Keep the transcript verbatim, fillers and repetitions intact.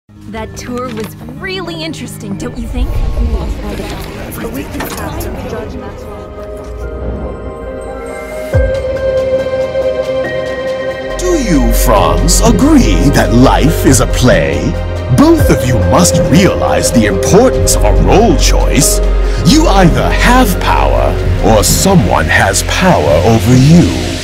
That tour was really interesting, don't you think? A week has passed since Judge Maxwell. Do you, Franz, agree that life is a play? Both of you must realize the importance of a role choice. You either have power, or someone has power over you.